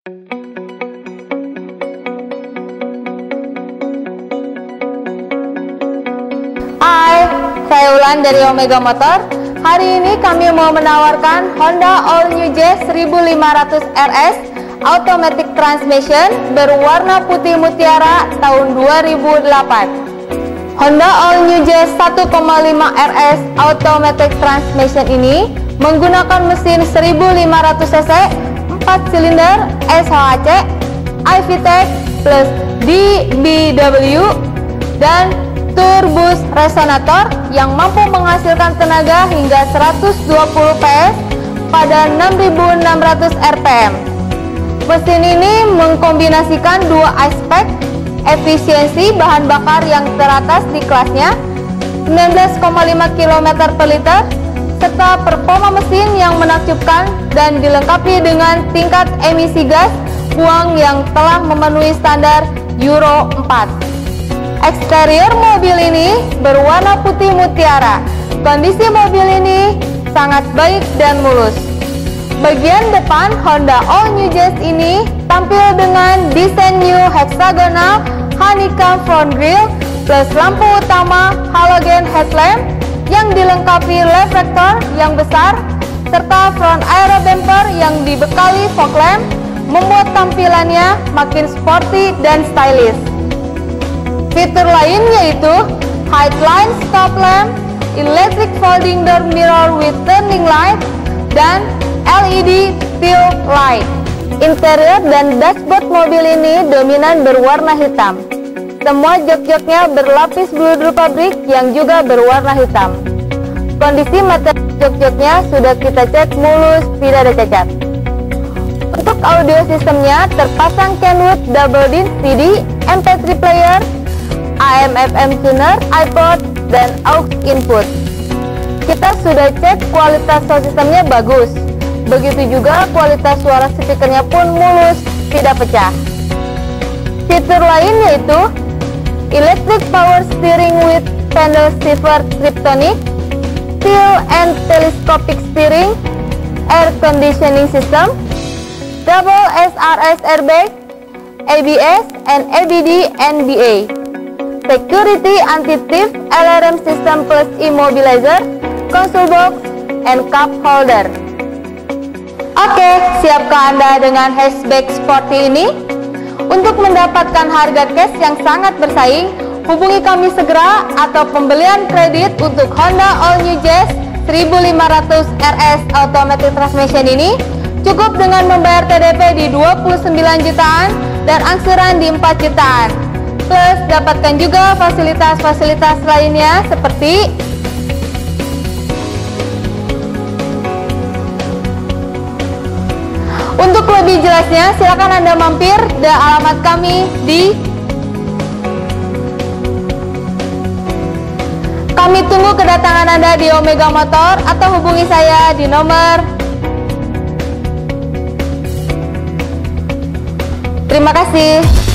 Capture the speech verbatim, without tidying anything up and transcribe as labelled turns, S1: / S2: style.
S1: Hai, saya Ulan dari Omega Motor. Hari ini kami mau menawarkan Honda All New Jazz seribu lima ratus R S Automatic Transmission berwarna putih mutiara tahun dua ribu delapan. Honda All New Jazz satu koma lima R S Automatic Transmission ini menggunakan mesin seribu lima ratus cc, empat silinder S H A C, I V T E C plus D B W dan turbus resonator yang mampu menghasilkan tenaga hingga seratus dua puluh P S pada enam ribu enam ratus R P M. Mesin ini mengkombinasikan dua aspek, efisiensi bahan bakar yang teratas di kelasnya sembilan belas koma lima kilometer per liter, serta performa mesin yang menakjubkan dan dilengkapi dengan tingkat emisi gas buang yang telah memenuhi standar Euro empat. Eksterior mobil ini berwarna putih mutiara. Kondisi mobil ini sangat baik dan mulus. Bagian depan Honda All New Jazz ini tampil dengan desain new hexagonal honeycomb front grille plus lampu utama halogen headlamp yang dilengkapi reflektor yang besar serta front aero bumper yang dibekali fog lamp membuat tampilannya makin sporty dan stylish. Fitur lain yaitu headline stop lamp, electric folding door mirror with turning light, dan L E D tail light. Interior dan dashboard mobil ini dominan berwarna hitam. Semua jok-joknya berlapis bludru pabrik yang juga berwarna hitam. Kondisi materi jok-joknya sudah kita cek mulus, tidak ada cacat. Untuk audio sistemnya terpasang Kenwood double disc C D, M P tiga player, A M F M tuner, iPod, dan aux input. Kita sudah cek kualitas sound sistemnya bagus. Begitu juga kualitas suara speakernya pun mulus, tidak pecah. Fitur lain yaitu electric power steering with pedal shifter Triptonic, tilt and telescopic steering, air conditioning system, double S R S airbag, A B S and A B D N B A, security anti-thief alarm system plus immobilizer, console box, and cup holder. Oke, siapkah Anda dengan hatchback sporty ini? Untuk mendapatkan harga cash yang sangat bersaing, hubungi kami segera atau pembelian kredit untuk Honda All New Jazz seribu lima ratus R S Automatic Transmission ini cukup dengan membayar T D P di dua puluh sembilan jutaan dan angsuran di empat jutaan. Plus dapatkan juga fasilitas-fasilitas lainnya seperti untuk lebih jelasnya silakan Anda mampir ke alamat kami di Kami tunggu kedatangan Anda di Omega Motor atau hubungi saya di nomor. Terima kasih.